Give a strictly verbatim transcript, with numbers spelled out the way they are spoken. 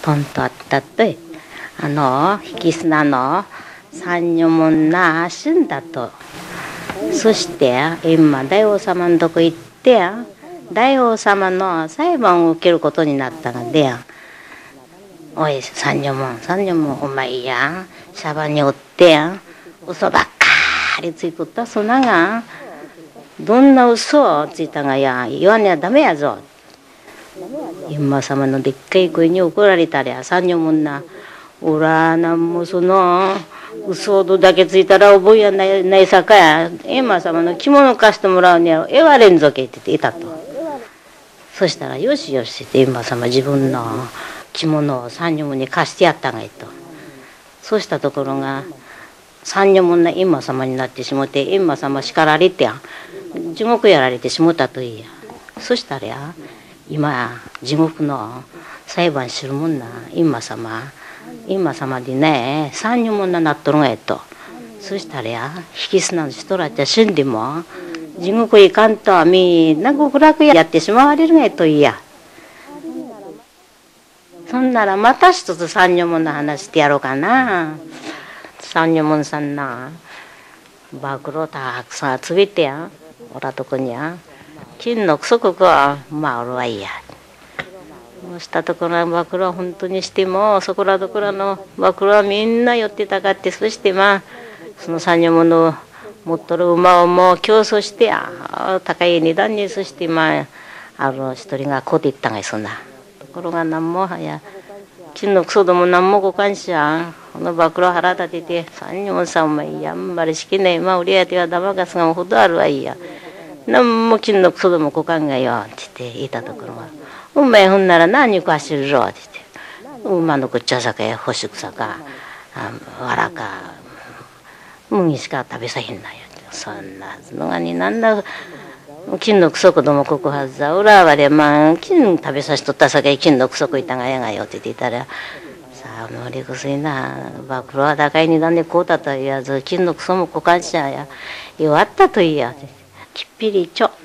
ポンとあったとい、あの引き砂の三女もんな死んだと。そして今大王様のとこ行って大王様の裁判を受けることになったがで、おい三女もん三女もんお前やシャバにおって嘘ばっかりついとったそながどんな嘘をついたがや言わにゃダメやぞ。今様のでっかい声に怒られたりゃ三女もんなおらなんもその嘘だけついたら覚えやないないさかや今様の着物貸してもらうにはえわれんぞけって言っていたと。そしたらよしよしって今様自分の着物を三女もんに貸してやったがいと。そうしたところが三女もんな今様になってしもて今様叱られてや地獄やられてしもたといいや。そしたらや今地獄の裁判するもんな今様今様でね三女もんななっとるがやと。そしたらや引き砂の人らっちゃ死んでも地獄行かんとみんな極楽やってしまわれるがやといいや。そんならまた一つ三女もんの話してやろうかな。三女もんさんな暴露たくさん集めてやおらとこにや金のくそこはまあおるわいや。そうしたところの暴露は本当にしてもそこらどこらの暴露はみんな寄ってたかってそしてまあその三女ものを持っとる馬をもう競争してあ高い値段にそしてまああの一人がこうていったがいそんなところが何もはや金のクソども何もごかんしゃこの暴露腹立てて三女もさんお前やんばりしきねえまあ売り当てはだまかすがほどあるわいや何も金のクソどもごかんがよって言っていたところがお前ほんなら何食わしてるろって言って馬のくっちゃさかや干し草かわらか麦しか食べさへんなよそんなのがになんだ金のくそこどもここはずだ裏はでまあ金食べさしとったさかい金のくそこいたがやがよって言ったらさあ無理くすいな暴露は高い値段でこうたと言わず金のくそもこかんしゃや弱ったといいやきっぴりちょ